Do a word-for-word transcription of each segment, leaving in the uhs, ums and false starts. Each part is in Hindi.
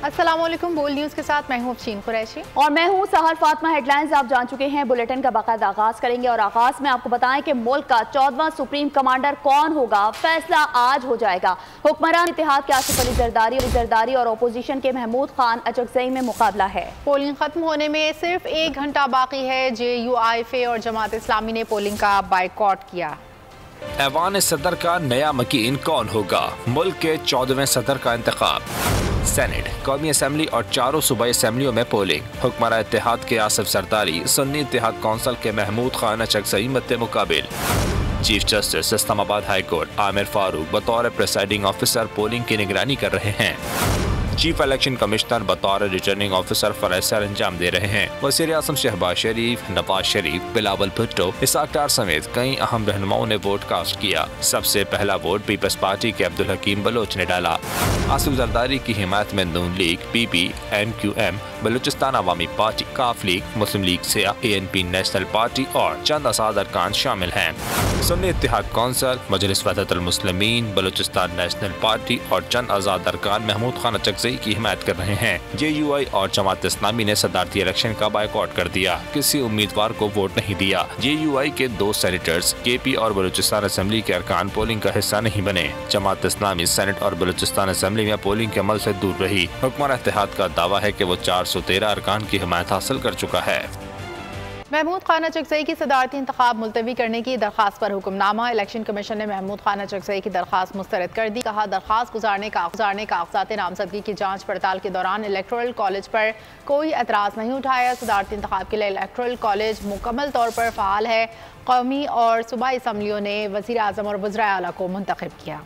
अस्सलामुअलैकुम, बोल न्यूज़ के साथ मैं हूं अफशीन कुरैशी और मैं हूं सहर फातिमा। हेडलाइंस आप जान चुके हैं, बुलेटिन का बाकायदा आगाज करेंगे और आगाज में आपको बताएं कि मुल्क का चौदहवां सुप्रीम कमांडर कौन होगा, फैसला आज हो जाएगा। हुक्मरान इत्तेहाद के आसिफ अली जरदारी जरदारी और अपोजिशन के महमूद खान अचकजई में मुकाबला है। पोलिंग खत्म होने में सिर्फ एक घंटा बाकी है। जे यू आई एफ ए और जमात इस्लामी ने पोलिंग का बाइकआउट किया। ऐवान सदर का नया मकीन कौन होगा, मुल्क के चौदहवें सदर का इंतखाब। सेनेट, कौमी असम्बली और चारों सूबाई असम्बलियों में पोलिंग। हुक्मरान इत्तेहाद के आसिफ जरदारी सुन्नी इत्तेहाद कौंसिल के महमूद खान अचकजई मद्दे मुकाबिल। Chief justice Islamabad high court Aamir Farooq बतौर प्रिसाइडिंग ऑफिसर पोलिंग की निगरानी कर रहे हैं। चीफ इलेक्शन कमिश्नर बतौर रिटर्निंग ऑफिसर फराइज सर अंजाम दे रहे हैं। वज़ीर आज़म शहबाज शरीफ, नवाज शरीफ, बिलावल भुट्टो, इसाक डार समेत कई अहम रहनुमाओं ने वोट कास्ट किया। सबसे पहला वोट पीपल्स पार्टी के अब्दुल हकीम बलोच ने डाला। आसिफ जरदारी की हिमायत में Noon league, P P, M Q M, Balochistan Awami party, काफ लीग, मुस्लिम लीग सिया, A N P national party और चंद आज़ाद अरकान शामिल हैं। Sunni Ittehad council, Majlis Wahdatul Muslimeen, Balochistan national party और चंद आज़ाद अरकान महमूद खान अचकजई की हिमायत कर रहे हैं। जे यू आई और जमात इस्लामी ने सदारती इलेक्शन का बाइकआउट कर दिया, किसी उम्मीदवार को वोट नहीं दिया। जे यू आई के दो सेनेटर्स के पी और बलूचिस्तान असम्बली के अरकान पोलिंग का हिस्सा नहीं बने। जमात इस्लामी सेनेट और बलूचिस्तान असम्बली में पोलिंग के अमल से दूर रही। हुक्मरान इत्तेहाद का दावा है कि वो चार सौ तेरह अरकान की हिमायत हासिल कर चुका है। महमूद खान अचकजई की सदारती इंतखाब मुलतवी करने की दरख्वास्त पर हुक्मनामा। इलेक्शन कमीशन ने महमूद खान अचकजई की दरख्वास्त मुस्तरद कर दी। कहा, दरख्वास्त गुजारने का गुजारने कागजात नामजदगी की जांच पड़ताल के दौरान इलेक्टोरल कॉलेज पर कोई एतराज़ नहीं उठाया। सदारती इंतखाब के लिए इलेक्टोरल कॉलेज मुकम्मल तौर पर फ़ाल है। कौमी और सूबाई असम्बलियों ने वज़ीर आज़म और वज़राए आला को मुंतखब किया।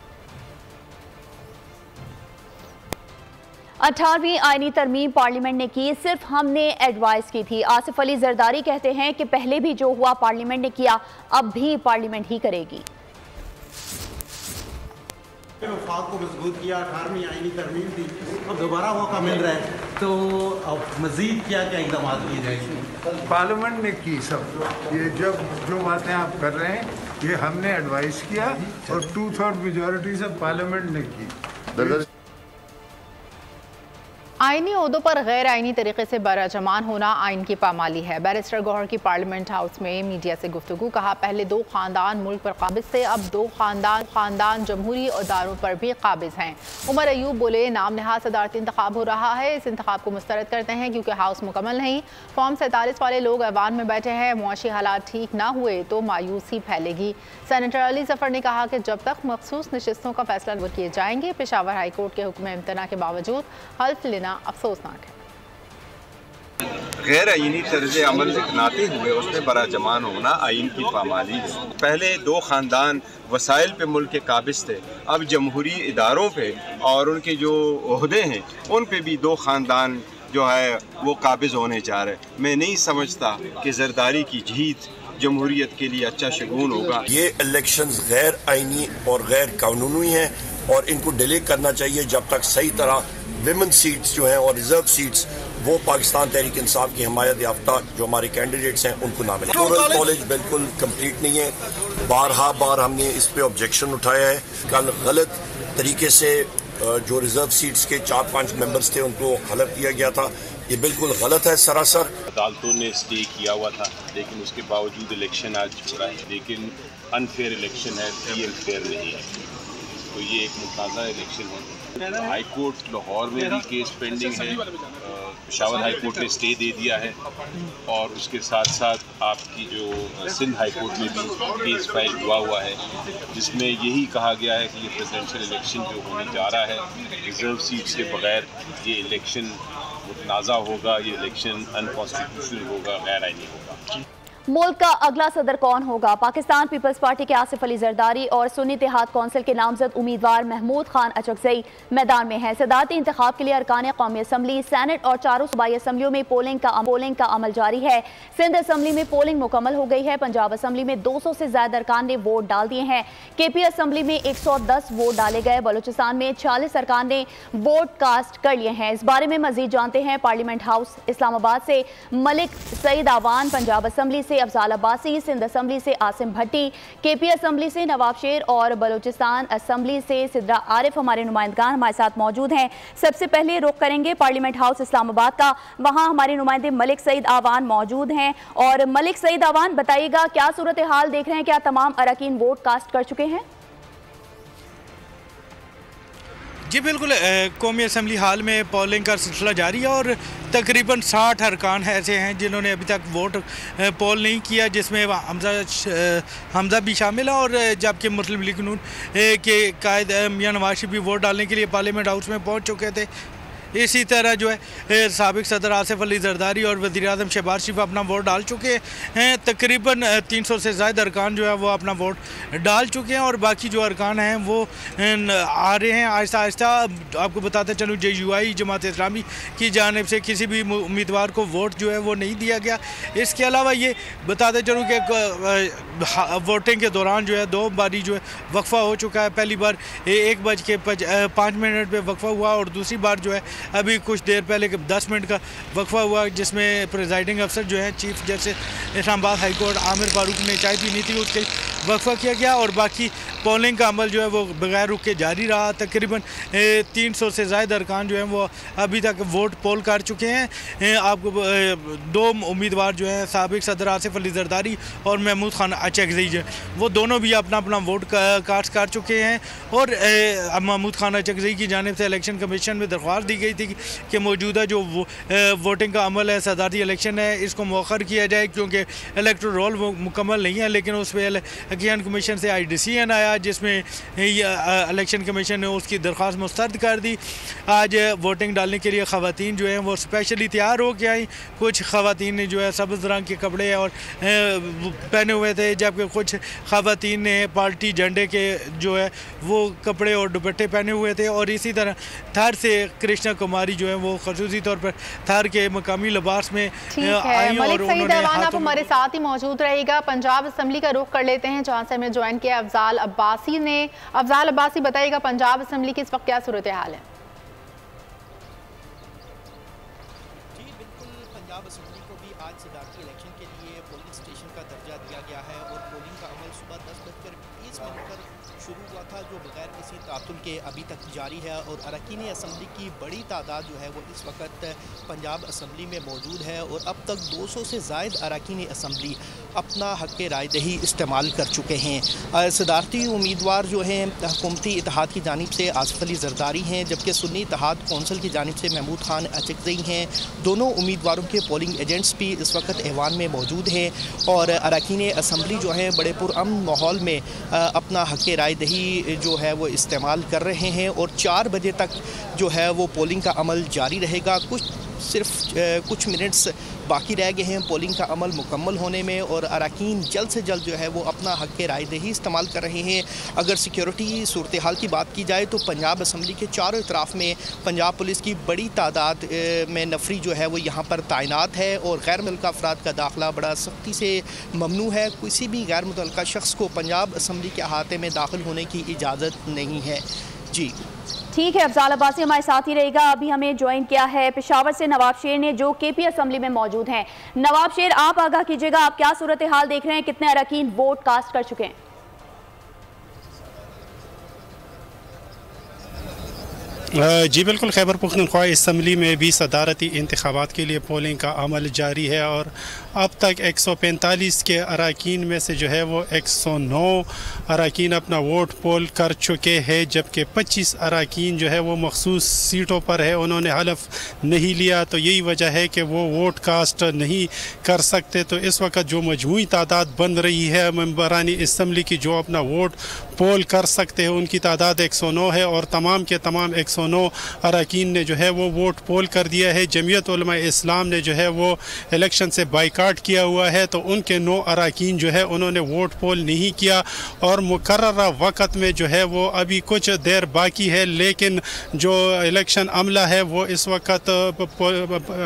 अठारहवीं आईनी तरमीम पार्लियामेंट ने की, सिर्फ हमने एडवाइस की थी। आसिफ अली जरदारी कहते हैं कि पहले भी जो हुआ पार्लियामेंट ने किया, अब भी पार्लियामेंट ही करेगी। वफाक को मजबूत किया, अठारहवीं आईनी तरमीम थी, अब दोबारा मौका मिल रहा है, तो अब मजीद क्या क्या इकदाम किए जाएंगे? पार्लियामेंट ने की सब ये, जब जो बातें आप कर रहे हैं ये हमने एडवाइस किया और टू थर्ड मेजॉरिटी से पार्लियामेंट ने की। आईनी ओहदों पर गैर आईनी तरीके से बराजमान होना आइन की पामाली है। बैरिस्टर गौहर की पार्लियामेंट हाउस में मीडिया से गुफ्तगू। कहा, पहले दो खानदान मुल्क पर काबिज थे, अब दो खानदान खानदान जमहूरी अदारों पर भी काबिज हैं। उमर अयूब बोले, नाम नहाद सदारती इंतखाब हो रहा है, इस इंतखाब को मुस्तरद करते हैं क्योंकि हाउस मुकम्मल नहीं। फॉर्म सैंतालीस वाले लोग ऐवान में बैठे हैं, मुआशी हालात ठीक ना हुए तो मायूसी फैलेगी। सेनेटर अली जफर ने कहा कि जब तक मखसूस नशिस्तों का फैसला किए जाएंगे, पेशावर हाई कोर्ट के हुक्म इम्तना के बावजूद हल्फ लेना अफसोसनाक है। गैर आईनी तर्ज अमल अपनाते हुए उसमें बराजमान होना आइन की पामाली है। पहले दो ख़ानदान वसाइल पे मुल्क के काबिज थे, अब जमहूरी इदारों पे और उनके जो ओहदे हैं उन पे भी दो ख़ानदान जो है वो काबिज होने जा रहे। मैं नहीं समझता कि जरदारी की जीत जमहूरियत के लिए अच्छा शगुन होगा। ये इलेक्शंस गैर आईनी और गैर कानूनी हैं और इनको डिले करना चाहिए जब तक सही तरह विमेन सीट्स जो हैं और रिजर्व सीट्स वो पाकिस्तान तहरीक इंसाफ की हिमायत याफ्ता जो हमारे कैंडिडेट्स हैं उनको ना मिले। इलेक्टोरल कॉलेज बिल्कुल कंप्लीट नहीं है, बारहा बार हमने इस पे ऑब्जेक्शन उठाया है। कल गलत तरीके से जो रिजर्व सीट्स के चार पांच मेंबर्स थे उनको हलफ दिया गया था, ये बिल्कुल गलत है सरासर। अदालतों ने स्टे किया हुआ था लेकिन उसके बावजूद इलेक्शन आज हो रहा है, लेकिन अनफेयर इलेक्शन है, फ्री एंड फेयर नहीं है, तो ये एक मुताज़ा इलेक्शन है। हाई कोर्ट लाहौर में भी केस पेंडिंग है, पेशावर हाई कोर्ट ने स्टे दे दिया है और उसके साथ साथ आपकी जो सिंध हाई कोर्ट में भी केस फाइल हुआ हुआ है जिसमें यही कहा गया है कि ये प्रेसिडेंशियल इलेक्शन जो होने जा रहा है रिजर्व सीट्स के बगैर ये इलेक्शन मुतनाज़ा होगा, ये इलेक्शन अनकॉन्स्टिट्यूशनल होगा, गैर आईनी होगा। मुल्क का अगला सदर कौन होगा? पाकिस्तान पीपल्स पार्टी के आसिफ अली जरदारी और सुन्नी इत्तेहाद कौंसिल के नामजद उम्मीदवार महमूद खान अचकजई मैदान में है। सदारती इंतखाब के लिए अरकान कौमी असम्बली, सेनेट और चारों सूबाई असम्बलियों में पोलिंग का पोलिंग का अमल जारी है। सिंध असम्बली में पोलिंग मुकम्मल हो गई है। पंजाब असम्बली में दो सौ से ज्यादा अरकान ने वोट डाल दिए हैं। के पी असम्बली में एक सौ दस वोट डाले गए। बलूचिस्तान में छियालीस अरकान ने वोट कास्ट कर लिए हैं। इस बारे में मजीद जानते हैं पार्लियामेंट हाउस इस्लामाबाद से मलिक सईद आवान, पंजाब असम्बली से से अफजाल अब्बासी, सिंध असम्बली से आसिम भट्टी, के पी असम्बली से नवाब शेर और बलूचिस्तान असम्बली से सिद्रा आरिफ हमारे नुमाइंदगान हमारे साथ मौजूद हैं। सबसे पहले रुख करेंगे पार्लियामेंट हाउस इस्लामाबाद का, वहाँ हमारे नुमाइंदे मलिक सईद आवान मौजूद हैं। और मलिक सईद आवान, बताइएगा क्या सूरत हाल देख रहे हैं, क्या तमाम अरकान वोट कास्ट कर चुके हैं? जी बिल्कुल, कौमी असम्बली हाल में पोलिंग का सिलसिला जारी है और तकरीबन साठ अरकान ऐसे हैं जिन्होंने अभी तक वोट पोल नहीं किया, जिसमें हमजा हमजा भी शामिल है और जबकि मुस्लिम लीग नून के कायद मियां नवाज शरीफ भी वोट डालने के लिए पार्लियामेंट हाउस में पहुंच चुके थे। इसी तरह जो है साबिक सदर आसिफ अली जरदारी और वज़ीर आज़म शहबाज शरीफ अपना वोट डाल चुके हैं। तकरीबन तीन सौ से ज़्यादा अरकान जो है वो अपना वोट डाल चुके हैं और बाकी जो अरकान हैं वो आ रहे हैं आहिस्ता आहिस्ता। आपको बताते चलूँ जे यू आई जमात इस्लामी की जानिब से किसी भी उम्मीदवार को वोट जो है वो नहीं दिया गया। इसके अलावा ये बताते चलूँ कि वोटिंग के दौरान जो है दो बारी जो है वक्फ़ा हो चुका है। पहली बार एक बज के पाँच मिनट पर वक्फ़ा हुआ और दूसरी बार जो है अभी कुछ देर पहले दस मिनट का वक्फा हुआ, जिसमें प्रिजाइडिंग अफसर जो है chief justice Islamabad high court Aamir Farooq ने चाय पीनी थी उसके वक्फा किया गया और बाकी पोलिंग का अमल जो है वो बगैर रुक के जारी रहा। तकरीबन तीन सौ से ज़्यादा अरकान जो हैं वो अभी तक वोट पोल कर चुके हैं। आपको दो उम्मीदवार जो हैं साबिक सदर आसिफ अली जरदारी और महमूद खान अचकज़ई जो वो दोनों भी अपना अपना वोट कास्ट कर चुके हैं। और महमूद खान अचकज़ई की जानिब से इलेक्शन कमीशन में दरख्वास्त दी गई थी कि मौजूदा जो वो, वोटिंग का अमल है, सदारती इलेक्शन है, इसको मौखर किया जाए क्योंकि इलेक्टोरल रोल वो मुकम्मल नहीं है। लेकिन उस पर इलेक्शन कमीशन से आई डिसीजन आया जिसमें इलेक्शन कमीशन ने उसकी दरख्वास्त मुस्तरद कर दी। आज वोटिंग डालने के लिए ख़वातीन जो हैं वो स्पेशली तैयार हो के आई। कुछ ख़वातीन ने जो है सब्ज़ रंग के कपड़े और पहने हुए थे, जबकि कुछ ख़वातीन ने पार्टी झंडे के जो है वो कपड़े और दुपट्टे पहने हुए थे। और इसी तरह थर से कृष्णा कुमारी जो है वो खसूसी तौर पर थर के मकामी लिबास में आई और उन्होंने आप हमारे साथ ही मौजूद रहेगा। पंजाब असम्बली का रुख कर लेते हैं जहाँ से हमें ज्वाइन किया अफजाल अब्बासी ने। अफजाल अब्बासी, बताइएगा पंजाब असम्बली की इस वक्त क्या सूरत हाल है? जी बिल्कुल, पंजाब असम्बली को भी आज सदारती इलेक्शन के लिए पोलिंग स्टेशन का दर्जा दिया गया है और पोलिंग का अमल सुबह दस बजकर बीस मिनट पर शुरू हुआ था, जो बगैर किसी तातुल के अभी तक जारी है। और अरकान असम्बली की बड़ी तादाद जो है वो इस वक्त पंजाब असम्बली में मौजूद है और अब तक दो सौ से ज़ायद अरकान असम्बली अपना हक़ राय दही इस्तेमाल कर चुके हैं। सदारती उम्मीदवार जो हैं हुकूमती इत्तेहाद की जानिब से आसिफ अली जरदारी हैं, जबकि सुन्नी इत्तेहाद कौंसिल की जानिब से महमूद खान अचकज़ई हैं। दोनों उम्मीदवारों के पोलिंग एजेंट्स भी इस वक्त ऐवान में मौजूद हैं और अरकान असम्बली जो हैं बड़े पुरअमन माहौल में अपना हक़ राय दही जो है वो इस्तेमाल कर रहे हैं और चार बजे तक जो है वो पोलिंग का अमल जारी रहेगा। कुछ सिर्फ कुछ मिनट्स बाकी रह गए हैं पोलिंग का अमल मुकम्मल होने में और अरकान जल्द से जल्द जो है वो अपना हक़ राय दही इस्तेमाल कर रहे हैं। अगर सिक्योरिटी सूरत हाल की बात की जाए तो पंजाब असम्बली के चारों तरफ में पंजाब पुलिस की बड़ी तादाद में नफरी जो है वो यहाँ पर तैनात है और गैर मुतल्लिक़ा अफराद का दाखिला बड़ा सख्ती से ममनू है। किसी भी गैर मुतल्लिक़ा शख्स को पंजाब असम्बली के अहाते में दाखिल होने की इजाज़त नहीं है। जी ठीक है, अफजाल अब्बासी हमारे साथ ही रहेगा। अभी हमें ज्वाइन किया है पेशावर से नवाब शेर ने, जो के पी असम्बली में मौजूद हैं। नवाब शेर, आप आगाह कीजिएगा, आप क्या सूरत हाल देख रहे हैं, कितने अरकान वोट कास्ट कर चुके हैं? जी बिल्कुल, खैबर पख्तूनख्वा असम्बली में भी सदारती इंतखाबात के लिए पोलिंग का अमल जारी है और अब तक एक सौ पैंतालीस के अरकान में से जो है वो एक सौ नौ अरकान अपना वोट पोल कर चुके हैं, जबकि पच्चीस अरकान जो है वो मखसूस सीटों पर है, उन्होंने हलफ नहीं लिया। तो यही वजह है कि वो वोट कास्ट नहीं कर सकते। तो इस वक्त जो मजमूई तादाद बन रही है मेंबरानी असम्बली की जो अपना वोट पोल कर सकते हैं, उनकी तादाद एक सौ नौ है और तमाम के तमाम एक सौ नौ अरकान ने जो है वो वोट पोल कर दिया है। जमीयत उलमा इस्लाम ने जो है वो इलेक्शन से बाइकाट किया हुआ है, तो उनके नौ अरकान जो है उन्होंने वोट पोल नहीं किया और मुकर्ररा वक़्त में जो है वो अभी कुछ देर बाकी है, लेकिन जो इलेक्शन अमला है वो इस वक्त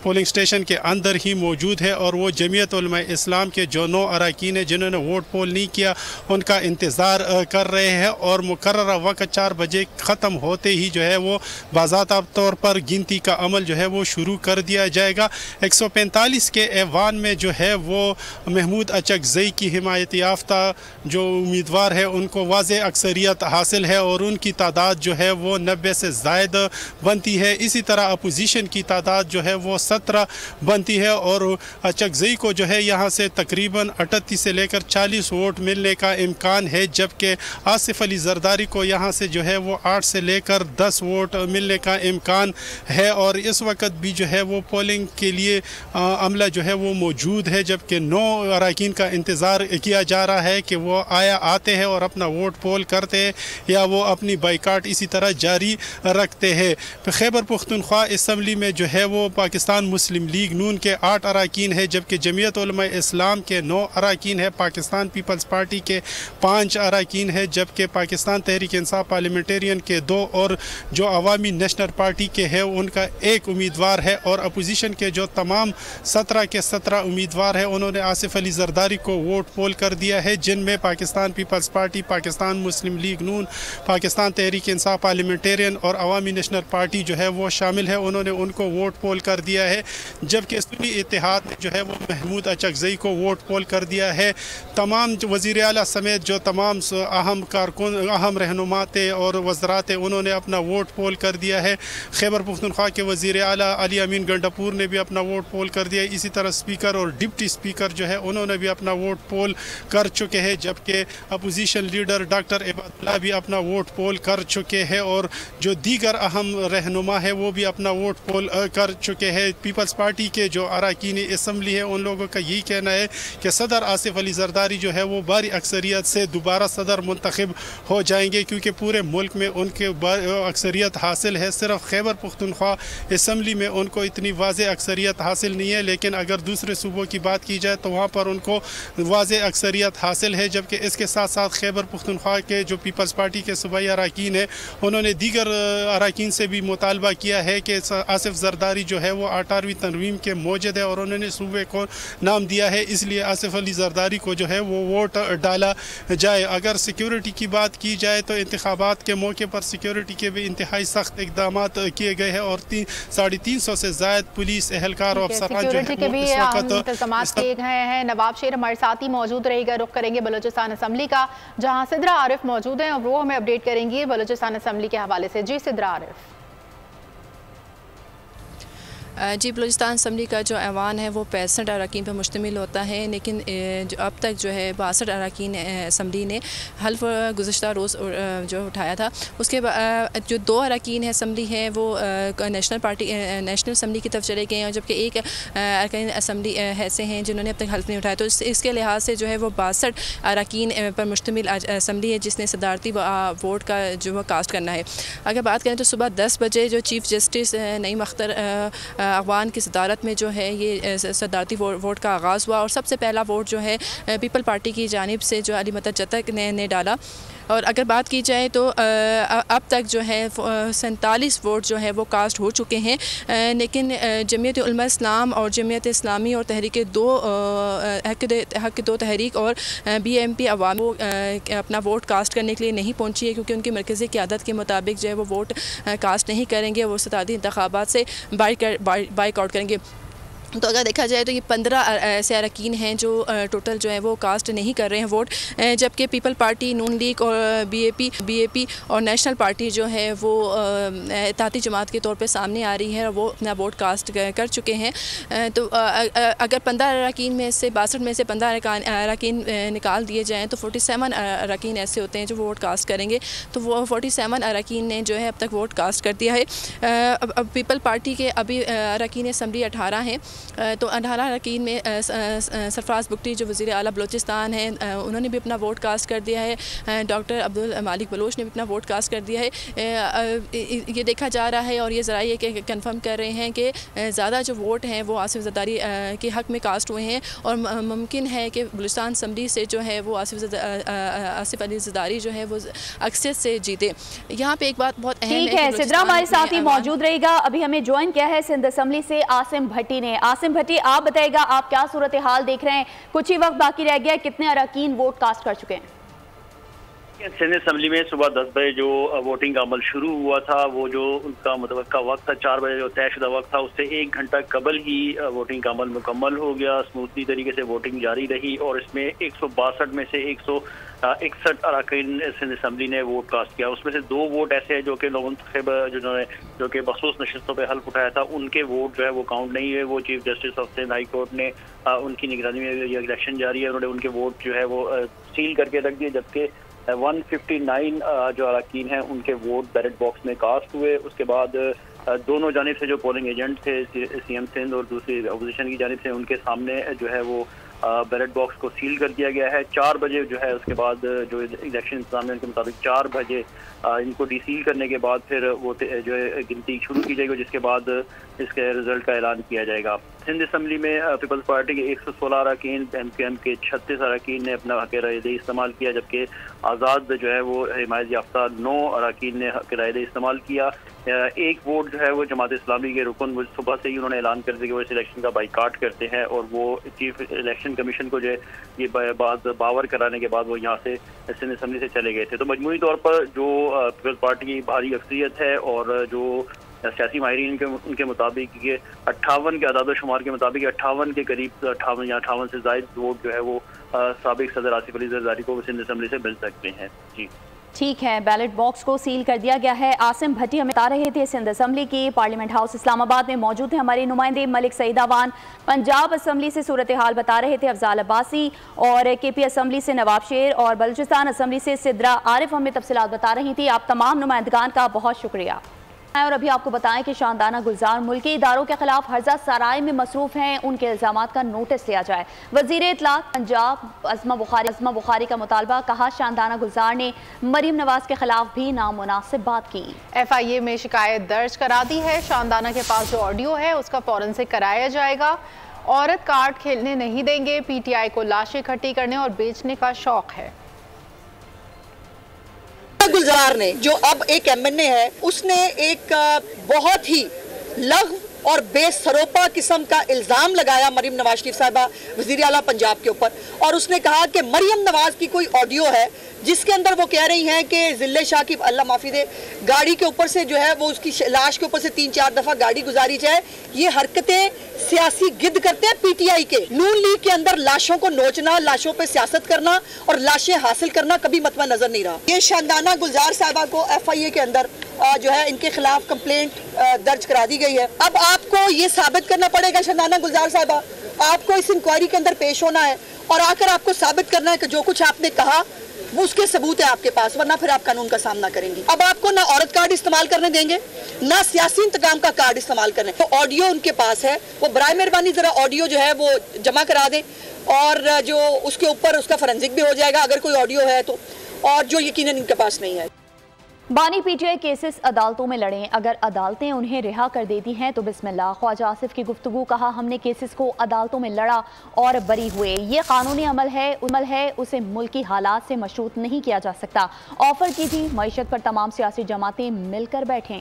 पोलिंग स्टेशन के अंदर ही मौजूद है और वो जमीयत उलमा इस्लाम के जो नौ अरकान हैं जिन्होंने वोट पोल नहीं किया उनका इंतज़ार कर रहे हैं और मुकर्ररा वक्त चार बजे ख़त्म होते ही जो है वो बाज़ाब्ता तौर पर गिनती का अमल जो है वो शुरू कर दिया जाएगा। एक सौ पैंतालीस के ऐवान में जो है वो महमूद अचकज़ई की हिमायत याफ्ता जो उम्मीदवार है उनको वाज़े अक्सरियत हासिल है और उनकी तादाद जो है वो नब्बे से ज़ायद बनती है। इसी तरह अपोजिशन की तादाद जो है वो सत्रह बनती है और अचकज़ई को जो है यहाँ से तकरीबन अठतीस से लेकर चालीस वोट मिलने का इम्कान है, जबकि आसिफ अली जरदारी को यहाँ से जो है वो आठ से लेकर दस वोट मिलने का इम्कान है। और इस वक्त भी जो है वो पोलिंग के लिए अमला जो है वो मौजूद है, जबकि नौ अरकान का इंतज़ार किया जा रहा है कि वो आया आते हैं और अपना वोट पोल करते हैं या वो अपनी बाइकाट इसी तरह जारी रखते हैं। खैबर पुख्तनख्वा असम्बली में जो है वो पाकिस्तान मुस्लिम लीग नून के आठ अरकान है, जबकि जमीयत उलमा इस्लाम के नौ अरकान है, पाकिस्तान पीपल्स पार्टी के पाँच अरकान है, जबकि पाकिस्तान तहरीक इंसाफ पार्लियामेंटेरियन के दो और जो अवामी नेशनल पार्टी के है उनका एक उम्मीदवार है। और अपोजिशन के जो तमाम सत्रह के सत्रह उम्मीदवार हैं उन्होंने आसिफ अली जरदारी को वोट पोल कर दिया है, जिनमें Pakistan peoples party, Pakistan Muslim league Noon, Pakistan Tehreek Insaf parliamentarians और अवामी नेशनल पार्टी जो है वो शामिल है, उन्होंने उनको वोट पोल कर दिया है। जबकि सुन्नी इत्तेहाद ने जो है वो महमूद अचकज़ई को वोट पोल कर दिया है। तमाम वज़ीर आला समेत जो तमाम अहम कारकुन, अहम रहनुमा थे और वज़रा थे, उन्होंने अपना वोट पोल कर दिया है। खैबर पुख्तनख्वा के वज़ीर आला अली अमीन गंडापुर ने भी अपना वोट पोल कर दिया। इसी तरह स्पीकर और डिप्टी स्पीकर जो है उन्होंने भी अपना वोट पोल कर चुके हैं, जबकि अपोजिशन लीडर डॉक्टर इबादुल्लाह भी अपना वोट पोल कर चुके हैं और जो दीगर अहम रहनुमा है वो भी अपना वोट पोल कर चुके हैं। पीपल्स पार्टी के जो अरकान असम्बली है उन लोगों का यही कहना है कि सदर आसिफ अली जरदारी जो है वो भारी अक्सरियत से दोबारा सदर मुंतखब हो जाएंगे, क्योंकि पूरे मुल्क में उनके अक्सरियत हासिल है। सिर्फ खैबर पुख्तनख्वा असम्बली में उनको इतनी वाज़े अक्सरियत हासिल नहीं है, लेकिन अगर दूसरे सूबों की बात की जाए तो वहाँ पर उनको वाज़े अक्सरियत हासिल है। जबकि इसके साथ साथ खैबर पुख्तनख्वा के जो पीपल्स पार्टी के सूबाई अरकान है उन्होंने दीगर अरकान से भी मुतालबा किया है कि आसिफ जरदारी जो है वो अठारहवीं तनवीम के मौजूद है और उन्होंने सूबे को नाम दिया है, इसलिए आसिफ अली जरदारी को जो है वो वोट डाला जाए। अगर सिक्योरिटी की बात की जाए तो इंतखाबात के मौके पर सिक्योरिटी के भी इंतहाई सख्त इकदाम किए गए हैं और तीन साढ़े तीन सौ से ज़ायद पुलिस एहलकार और अफसरान जो है वो इस वक्त किए गए हैं। नवाब शेर हमारे साथ ही मौजूद रहेगा। रुख करेंगे बलोचिस्तान असम्बली का, जहां सिद्रा आरिफ मौजूद हैं और वो हमें अपडेट करेंगी बलोचिस्तान असम्बली के हवाले से। जी सिद्रा आरिफ। जी, बलूचिस्तान असम्बली का जो ऐवान है वो पैंसठ अरकान पर मुश्तमिल होता है, लेकिन जो अब तक जो है बासठ अरकान असम्बली ने हल्फ गुज़श्ता रोज़ जो उठाया था। उसके बाद जो दो अरकान असम्बली हैं वो नेशनल पार्टी नेशनल असम्बली की तरफ चले गए हैं, जबकि एक अरकान असम्बली ऐसे हैं जिन्होंने अब तक हल्फ नहीं उठाया। तो इसके लिहाज से जो है वो बासठ अरकान पर मुश्तमिल असम्बली है जिसने सदारती वोट का जो वो कास्ट करना है। अगर बात करें तो सुबह दस बजे जो चीफ़ जस्टिस नईम अख्तर अगवान की सदारत में जो है ये सदारती वोट का आगाज़ हुआ और सबसे पहला वोट जो है पीपल पार्टी की जानिब से जो अली मदद जतक ने, ने डाला। और अगर बात की जाए तो अब तक जो है सैंतालीस वोट जो है वो कास्ट हो चुके हैं, लेकिन जमीयत उलमा इस्लाम और जमीयत इस्लामी और तहरीक दो हक दो तहरीक और बी एम पी अवाम अपना वोट कास्ट करने के लिए नहीं पहुंची है, क्योंकि उनकी मरकज़ी क़यादत के मुताबिक जो है वो वोट कास्ट नहीं करेंगे, वो सतारती इंतखाबात से बाइक आउट करेंगे। तो अगर देखा जाए तो ये पंद्रह ऐसे अरकान हैं जो टोटल जो है वो कास्ट नहीं कर रहे हैं वोट, जबकि पीपल पार्टी, नून लीग और बीएपी बीएपी और नेशनल पार्टी जो है वो इत्तेहादी जमात के तौर पे सामने आ रही है और वो अपना वोट कास्ट कर चुके हैं। तो अगर पंद्रह अरकान में से बासठ में से पंद्रह अरकान निकाल दिए जाएँ तो फोर्टी सेवन अरकान ऐसे होते हैं जो वोट कास्ट करेंगे। तो वो फोर्टी सेवन अरकान ने जो है अब तक वोट कास्ट कर दिया है। अब पीपल पार्टी के अभी अरकान असम्बली अठारह हैं तो अठारह अरकान में सरफराज बुगटी जो वज़ीर आला बलूचिस्तान हैं उन्होंने भी अपना वोट कास्ट कर दिया है। डॉक्टर अब्दुल मालिक बलोच ने भी अपना वोट कास्ट कर दिया है। ये देखा जा रहा है और ये ज़रा ये कंफर्म कर रहे हैं कि ज़्यादा जो वोट हैं वो आसिफ ज़रदारी के हक़ में कास्ट हुए हैं और मुमकिन है कि बलूचिस्तान असम्बली से जो है वो आसिफ आसिफ अली ज़रदारी जो है वो अक्सरियत से जीते। यहाँ पे एक बात बहुत अहम है, सिद्रा हमारे साथ ही मौजूद रहेगा। अभी हमें ज्वाइन किया है सिंध असम्बली से आसिम भट्टी ने। आसिम भट्टी, आप बताइएगा आप क्या सूरत हाल देख रहे हैं? कुछ ही वक्त बाकी रह गया, कितने अरकान वोट कास्ट कर चुके हैं? सिंध असम्बली में सुबह दस बजे जो वोटिंग का अमल शुरू हुआ था, वो जो उनका मुतवक्का वक्त था चार बजे जो तयशुदा वक्त था, उससे एक घंटा कबल ही वोटिंग का अमल मुकम्मल हो गया। स्मूथली तरीके से वोटिंग जारी रही और इसमें एक सौ बासठ में से एक सौ इकसठ अरकान सिंध असम्बली ने वोट कास्ट किया। उसमें से दो वोट ऐसे हैं जो कि नौमुंतखब जिन्होंने जो कि बखसूस नशस्तों पर हल्फ उठाया था, उनके वोट जो है वो काउंट नहीं हुए। वो chief justice of Sindh high court ने उनकी निगरानी में ये इलेक्शन जारी है, उन्होंने उनके वोट जो है वो सील करके रख दिए, जबकि एक सौ उनसठ जो अरकान हैं उनके वोट बैलेट बॉक्स में कास्ट हुए। उसके बाद दोनों जानिब से जो पोलिंग एजेंट थे सीएम सिंध और दूसरी अपोजिशन की जानिब से, उनके सामने जो है वो बैलेट बॉक्स को सील कर दिया गया है। चार बजे जो है उसके बाद जो इलेक्शन इंतजामिया के मुताबिक चार बजे इनको डीसील करने के बाद फिर वो जो है गिनती शुरू की जाएगी, जिसके बाद इसके रिजल्ट का ऐलान किया जाएगा। सिंध असम्बली में पीपल्स पार्टी के एक सौ सोलह अरकान, एम क्यू एम के छत्तीस अरकान ने अपना हक रायदही इस्तेमाल किया, जबकि आज़ाद जो है वो हिमायत याफ्ता नौ अरकान ने हक रायदही इस्तेमाल किया। एक वोट जो है वो जमात इस्लामी के रुकन वो सुबह से ही उन्होंने ऐलान कर दिया कि वो इस इलेक्शन का बाइकाट करते हैं और वो चीफ इलेक्शन कमीशन को जो है ये बात बावर कराने के बाद वो यहाँ से सिंध असम्बली से चले गए थे। तो मजमूई तौर पर जो पीपल्स पार्टी की भारी अक्सरियत है और जो सियासी माहिरीन के उनके मुताबिक ये अट्ठावन के आदाद शुमार के मुताबिक अट्ठावन के करीब अट्ठावन या अट्ठावन से ज़ायद वोट जो है वो साबिक सदर आसिफ अली ज़रदारी को सिंध असम्बली से मिल सकते हैं। जी ठीक है, बैलेट बॉक्स को सील कर दिया गया है। आसिम भट्टी हमें बता रहे थे सिंध असम्बली की पार्लियामेंट हाउस इस्लामाबाद में मौजूद है हमारे नुमाइंदे मलिक सईद अवान। पंजाब असम्बली से सूरत हाल बता रहे थे अफजाल अब्बासी और के पी असम्बली से नवाब शेर और बलूचिस्तान असम्बली से सिद्रा आरिफ हमें तफसीलात बता रही थी। आप तमाम नुमाइंदगान का बहुत शुक्रिया। और अभी आपको बताएं कि शानदाना गुलजार मुल्की इदारों के खिलाफ हर्जा सराय में मसरूफ हैं, उनके इल्जामात का नोटिस लिया जाए। वजीर इत्तलात पंजाब अज़मा बुखारी अज़मा बुखारी का मुतालबा, कहा शानदाना गुलजार ने मरीम नवाज के खिलाफ भी नामुनासिब बात की। एफ आई ए में शिकायत दर्ज करा दी है। शानदाना के पास जो ऑडियो है उसका फौरंसिक कराया जाएगा। औरत कार्ड खेलने नहीं देंगे, पी टी आई को लाशें इकट्ठी करने और बेचने का शौक है। गुलजार ने जो अब एक एम एन ए है, उसने एक बहुत ही लघु और बेसरोपा किस्म का इल्ज़ाम लगाया मरीम नवाज शरीफ साहिबा वज़ीर आला पंजाब के ऊपर, और उसने कहा कि मरीम नवाज की कोई ऑडियो है जिसके अंदर वो कह रही हैं कि जिले शाह की अल्लाह माफ़ी दे गाड़ी के ऊपर से जो है वो उसकी लाश के ऊपर से तीन चार दफ़ा गाड़ी गुजारी जाए। ये हरकतें सियासी गिद्ध करते हैं पीटीआई के। नून लीग के अंदर लाशों को नोचना, लाशों पे सियासत करना और लाशें हासिल करना कभी मतवा नजर नहीं रहा। ये शानदाना गुलजार साहिबा को एफ आई ए के अंदर जो है इनके खिलाफ कंप्लेंट दर्ज करा दी गई है। अब आपको ये साबित करना पड़ेगा शानदाना गुलजार साहिबा, आपको इस इंक्वायरी के अंदर पेश होना है और आकर आपको साबित करना है कि जो कुछ आपने कहा वो उसके सबूत है आपके पास, वरना फिर आप कानून का सामना करेंगे। अब आपको ना औरत कार्ड इस्तेमाल करने देंगे, ना सियासी इंतकाम का कार्ड इस्तेमाल करने। तो ऑडियो उनके पास है, वो बराए मेहरबानी जरा ऑडियो जो है वो जमा करा दें और जो उसके ऊपर उसका फोरेंसिक भी हो जाएगा अगर कोई ऑडियो है तो, और जो यकीनन इनके पास नहीं है। बानी पीटीआई केसेस अदालतों में लड़ें, अगर अदालतें उन्हें रिहा कर देती हैं तो बिस्मिल्लाह। ख्वाजा आसिफ की गुफ्तगू, कहा हमने केसेस को अदालतों में लड़ा और बरी हुए। ये कानूनी अमल है अमल है उसे मुल्की हालात से मशरूत नहीं किया जा सकता। ऑफर की थी मईशत पर तमाम सियासी जमातें मिलकर बैठें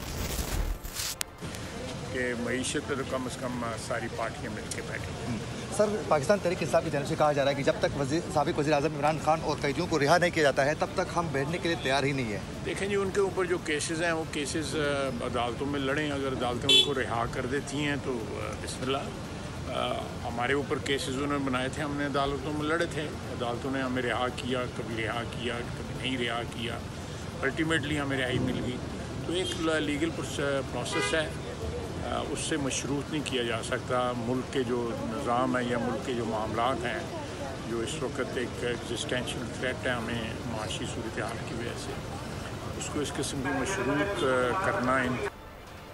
कि मईशत पर तो कम अज़ कम सारी पार्टियाँ मिलकर बैठें। सर, पाकिस्तान तहरीक इंसाफ की जानिब से कहा जा रहा है कि जब तक वज़ीर साबिक़ वज़ीर आज़म इमरान खान और कैदियों को रिहा नहीं किया जाता है तब तक हम बैठने के लिए तैयार ही नहीं है। देखें जी, उनके ऊपर जो केसेस हैं वो केसेस अदालतों में लड़ें, अगर अदालतें उनको रिहा कर देती हैं तो बिस्मिल्लाह। हमारे ऊपर केसेस उन्होंने बनाए थे, हमने अदालतों में लड़े थे, अदालतों ने हमें रिहा किया, कभी रिहा किया कभी नहीं रिहा किया, अल्टीमेटली हमें रिहाई मिल गई। तो एक लीगल प्रोसेस है, उससे मशरूत नहीं किया जा सकता। मुल्क के जो निज़ाम है या मुल्क के जो मामलात हैं, जो इस वक्त एक एग्जिस्टेंशियल थ्रेट है हमें माशी सूरत हाल की वजह से, उसको इस किस्म की मशरूत करना इन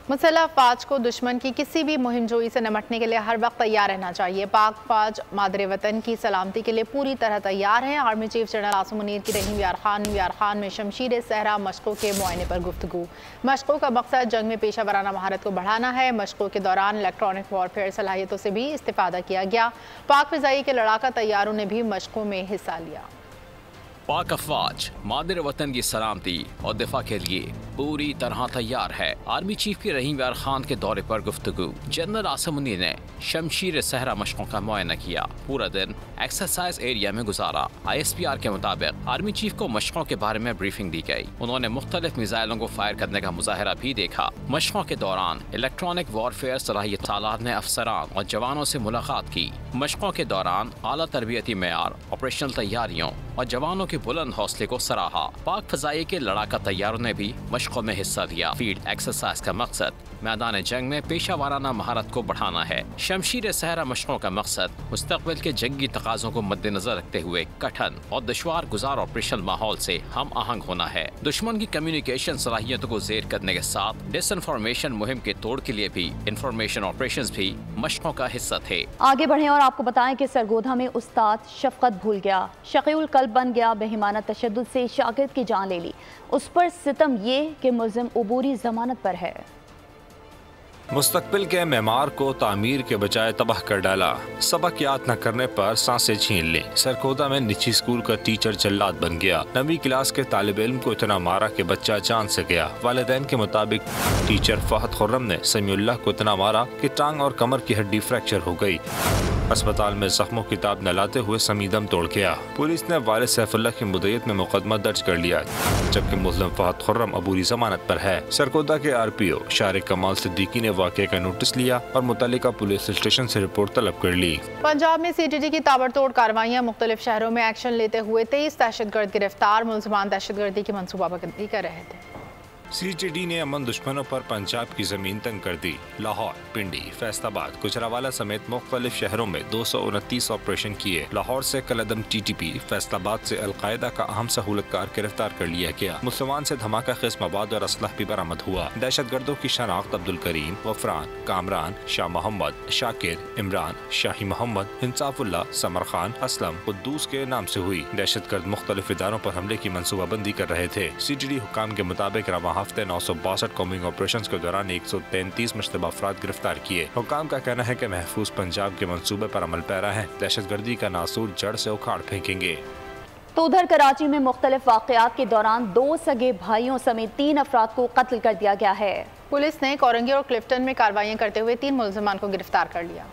मुसल्लह अफवाज को दुश्मन की किसी भी मुहिमजोई से निपटने के लिए हर वक्त तैयार रहना चाहिए। पाक फौज मादरे वतन की सलामती के लिए पूरी तरह तैयार है। Army chief general Asim Munir की रहीम यार खान यार खान में शमशीर सहरा मशकों के मुआयने पर गुफ्तगू। मशकों का मकसद जंग में पेशा वराना महारत को बढ़ाना है। मशकों के दौरान इलेक्ट्रॉनिक वॉरफेयर सलाहियतों से भी इस्तेफादा किया गया। पाक फिजाई के लड़ाका तैयारों ने भी मशकों में हिस्सा लिया। पाक अफवाज मादर वतन की सलामती और दिफा के लिए पूरी तरह तैयार है। आर्मी चीफ के रहीम यार खान के दौरे पर गुफ्तगू। जनरल आसिम मुनीर ने शमशीर सहरा मशकों का मुआयना किया। पूरा दिन एक्सरसाइज एरिया में गुजारा। आई एस पी आर के मुताबिक आर्मी चीफ को मशकों के बारे में ब्रीफिंग दी गई। उन्होंने मुख्तलिफ मिसाइलों को फायर करने का मुजाहरा भी देखा। मशकों के दौरान इलेक्ट्रॉनिक वॉरफेयर सलाहियत सालार ने अफसरान और जवानों से मुलाकात की। मशकों के दौरान आला तरबियती मेयार, ऑपरेशनल तैयारियों और जवानों के बुलंद हौसले को सराहा। पाक फजाई के लड़ाका तैयारों ने भी मशकों में हिस्सा लिया। फील्ड एक्सरसाइज का मकसद मैदान जंग में पेशा वाराना महारत को बढ़ाना है। शमशीर सहरा मशकों का मकसद मुस्तकबिल के जंगी तकाजों को मद्देनजर रखते हुए कठिन और दुश्वार गुजार ऑपरेशन माहौल से हम आहंग होना है। दुश्मन की कम्युनिकेशन सलाहियतों को जेर करने के साथ डिसइंफॉर्मेशन मुहिम के तोड़ के लिए भी इंफॉर्मेशन ऑपरेशंस भी मशकों का हिस्सा थे। आगे बढ़े और आपको बताएं कि सरगोधा में उस्ताद शफकत भूल गया, शकीउल कल्ब बन गया, बेहिमाना तशद्दुद से शागिर्द की जान ले ली। उस पर सितम ये कि मुल्जिम उबूरी जमानत पर है। मुस्तकबिल के मेमार को तामीर के बजाय तबाह कर डाला। सबक याद न करने पर सांसें छीन ली। सरगोधा में निजी स्कूल का टीचर जल्लाद बन गया। नवीं क्लास के तालिब इल्म को इतना मारा कि बच्चा जान से गया। वालिदैन के मुताबिक टीचर फहद खुर्रम ने समीउल्लाह को इतना मारा कि टांग और कमर की हड्डी फ्रैक्चर हो गई। अस्पताल में जख्मों की ताब न लाते हुए समी दम तोड़ गया। पुलिस ने वालिद सैफुल्लाह की मुद्दत में मुकदमा दर्ज कर लिया, जबकि मुस्लिम फहद खुर्रम अबूरी जमानत पर है। सरगोधा के आर पी ओ शारिक कमाल सिद्दीकी ने वाक़े का नोटिस लिया और मुतल्लिका पुलिस स्टेशन से रिपोर्ट तलब कर ली। पंजाब में सी टी डी की ताबड़तोड़ कार्रवाइयाँ। मुख्तलिफ शहरों में एक्शन लेते हुए तेईस दहशतगर्द गिरफ्तार। मुलजमान दहशतगर्दी की मनसूबाबंदी कर रहे थे। सी टी डी ने अमन दुश्मनों पर पंजाब की जमीन तंग कर दी। लाहौर, पिंडी, फैसलाबाद, गुजरावाला समेत मुख्तलिफ शहरों में दो सौ उनतीस ऑपरेशन किए। लाहौर से कलदम टी टी पी, फैसलाबाद से अलकायदा का अहम सहूलतकार गिरफ्तार कर लिया गया। मुसलमान से धमाका खेज मवाद और असलह भी बरामद हुआ। दहशतगर्दों की शनाख्त अब्दुल करीम, वफरान, कामरान, शाह मोहम्मद, शाकिर, इमरान, शाही मोहम्मद, इंसाफुल्लाह, समर खान, असलम, कुद्दूस के नाम से हुई। दहशतगर्द मुख्तलिफ इदारों पर हमले की मनसूबाबंदी कर रहे थे। सी टी डी हुकाम के मुताबिक रवा हफ्ते नौ सौ बासठ कॉम्बिंग ऑपरेशन के दौरान एक सौ तैंतीस मुश्तबा अफराद गिरफ्तार किए। हुकाम का कहना है कि महफूज पंजाब के मंसूबे पर अमल पैरा है। दहशतगर्दी का नासूर जड़ से उखाड़ फेंकेंगे। तो उधर कराची में मुख्तलिफ वाक़यात के दौरान दो सगे भाइयों समेत तीन अफराद को कत्ल कर दिया गया है। पुलिस ने कोरंगी और क्लिफ्टन में कार्रवाइयां करते हुए तीन मुलजमान को गिरफ्तार कर लिया।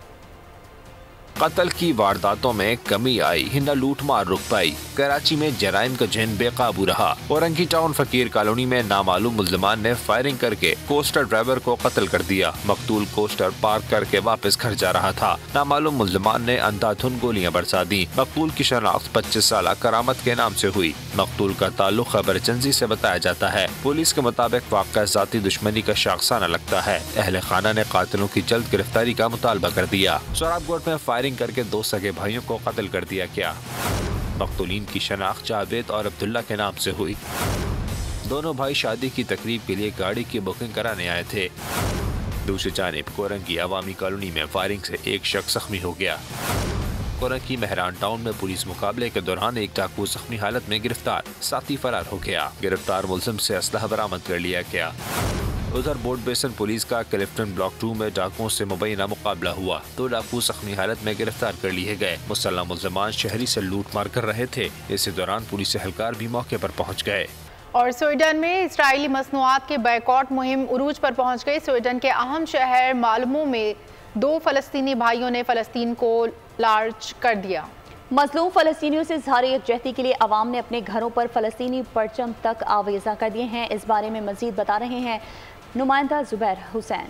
कत्ल की वारदातों में कमी आई, हिंदा लूट मार रुक पाई। कराची में जराइम का जहन बेकाबू रहा। औरंगी टाउन फकीर कॉलोनी में नामालूम मुल्जमान ने फायरिंग करके कोस्टर ड्राइवर को कत्ल कर दिया। मकतूल कोस्टर पार्क करके वापस घर जा रहा था। नामालूम मुल्जमान ने अंधाधुन गोलियां बरसा दी। मकतूल की शनाख्त पच्चीस साल करामत के नाम से हुई। मकतूल का ताल्लुक खबरचंजी से बताया जाता है। पुलिस के मुताबिक वाक़या ज़ाती दुश्मनी का शाखसाना लगता है। अहले खाना ने कातिलों की जल्द गिरफ्तारी का मुतालबा कर दिया। सोराबकोट में फायरिंग करके दो सगे भाइयों को कत्ल कर दिया गया। मकतूलीन की शनाख्त जावेद और अब्दुल्ला के नाम से हुई। दोनों भाई शादी की तकरीब के लिए गाड़ी की बुकिंग कराने आए थे। दूसरी जानिब कोरंगी अवामी कॉलोनी में फायरिंग से एक शख्स जख्मी हो गया। कोरंगी मेहरान टाउन में पुलिस मुकाबले के दौरान एक डाकू जख्मी हालत में गिरफ्तार, साथी फरार हो गया। गिरफ्तार मुलजिम से असलहा बरामद कर लिया गया। उधर बोर्ड बेसन पुलिस का क्लिफ्टन ब्लॉक टू में डाकुओं से मुबैना मुकाबला हुआ। दो डाकू जख्मी हालत में गिरफ्तार कर लिए गए। मुसल्लह मुल्ज़िमान शहरी से लूट मार कर रहे थे। इसी दौरान पुलिस एहलकार भी मौके पर पहुंच गए। और स्वीडन में इसराइली मसनूआत के बैकआउट मुहिम उरूज पर पहुंच गई। स्वीडन के अहम शहर मालमो में दो फलस्तीनी भाइयों ने फलस्तीन को लार्ज कर दिया। मजलूम फलस्तीनियों से इज़हार यकजहती के लिए अवाम ने अपने घरों पर फलस्तीनी परचम तक आवेजा कर दिए हैं। इस बारे में मजीद बता रहे हैं नुमाइंदा जुबैर हुसैन।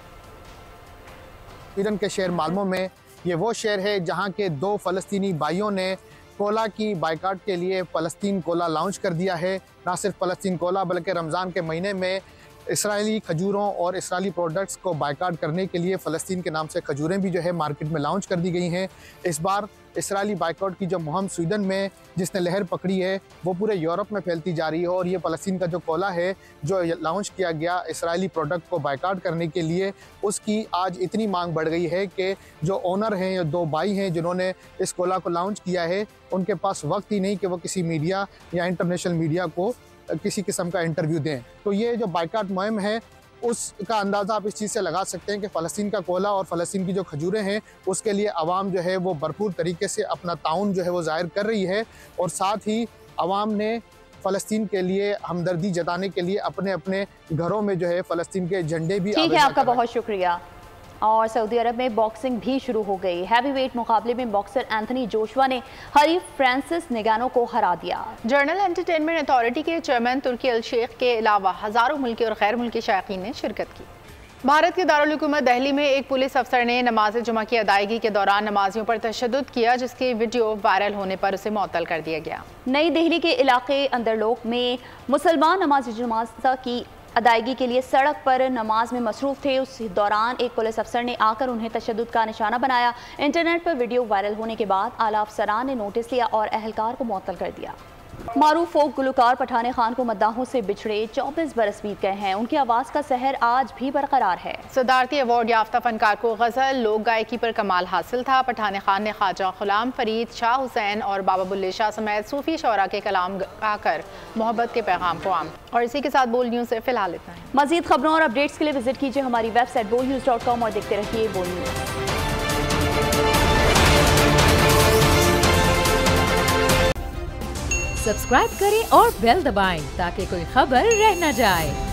स्वीडन के शहर मालमो में ये वो शहर है जहाँ के दो फलस्तीनी भाइयों ने कोला की बाइकाट के लिए फ़लस्तीन कोला लॉन्च कर दिया है। ना सिर्फ फ़लस्तीन कोला बल्कि रमज़ान के महीने में इसराइली खजूरों और इसराइली प्रोडक्ट्स को बाइकाट करने के लिए फ़लस्तीन के नाम से खजूरें भी जो है मार्केट में लॉन्च कर दी गई हैं। इस बार इसराइली बाइकआउट की जो मुहिम स्वीडन में जिसने लहर पकड़ी है वो पूरे यूरोप में फैलती जा रही है। और ये फ़लस्तीन का जो कोला है जो लॉन्च किया गया इसराइली प्रोडक्ट को बाइकआउट करने के लिए, उसकी आज इतनी मांग बढ़ गई है कि जो ओनर हैं या दो भाई हैं जिन्होंने इस कोला को लॉन्च किया है, उनके पास वक्त ही नहीं कि वो किसी मीडिया या इंटरनेशनल मीडिया को किसी किस्म का इंटरव्यू दें। तो ये जो बाइकआउट मुहिम है उसका अंदाज़ा आप इस चीज़ से लगा सकते हैं कि फ़लस्तीन का कोला और फ़लस्तीन की जो खजूरें हैं उसके लिए आवाम जो है वो भरपूर तरीके से अपना ताउन जो है वो ज़ाहिर कर रही है। और साथ ही आवाम ने फ़लस्तीन के लिए हमदर्दी जताने के लिए अपने अपने घरों में जो है फ़लस्तीन के झंडे भी। ठीक है, आपका बहुत शुक्रिया। और सऊदी अरब में बॉक्सिंग भी शुरू हो गई। हैवी वेट मुकाबले में बॉक्सर एंथनी जोशुआ ने हरीफ फ्रांसिस निगानो को हरा दिया। जर्नल एंटरटेनमेंट अथॉरिटी के चेयरमैन तुर्की अल शेख के अलावा हज़ारों मुल्की और गैर मुल्की शायकीन ने शिरकत की। भारत के दारुल हुकूमत दिल्ली में एक पुलिस अफसर ने नमाज जुमा की अदायगी के दौरान नमाजियों पर तशद्दुद किया, जिसकी वीडियो वायरल होने पर उसे मुअत्तल कर दिया गया। नई दिल्ली के इलाके अंदरलोक में मुसलमान नमाज जुमा की अदायगी के लिए सड़क पर नमाज में मसरूफ़ थे। उस दौरान एक पुलिस अफसर ने आकर उन्हें तशद्दुद का निशाना बनाया। इंटरनेट पर वीडियो वायरल होने के बाद आला अफसरान ने नोटिस लिया और अहलकार को मुअत्तल कर दिया। मारूफ फोक गुलकार पठान खान को मद्दाहों से बिछड़े चौबीस बरस बीत गए हैं। उनकी आवाज़ का सहर आज भी बरकरार है। सदारती अवार्ड याफ्ता फनकार को गज़ल लोक गायकी पर कमाल हासिल था। पठान खान ने ख्वाजा गुलाम फरीद, शाह हुसैन और बाबा बुल्ले शाह समेत सूफी शौरा के कलाम गाकर मोहब्बत के पैगाम को आम। और इसी के साथ बोल न्यूज़ से फिलहाल इतना है। मजीद खबरों और अपडेट्स के लिए विजिट कीजिए हमारी वेबसाइट बोल न्यूज़ डॉट कॉम और देखते रहिए बोल न्यूज़। सब्सक्राइब करें और बेल दबाएं ताकि कोई खबर रह न जाए।